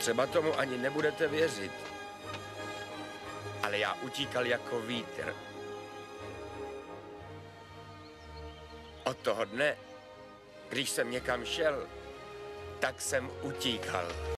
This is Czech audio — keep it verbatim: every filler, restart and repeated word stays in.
Třeba tomu ani nebudete věřit, ale já utíkal jako vítr. Od toho dne, když jsem někam šel, tak jsem utíkal.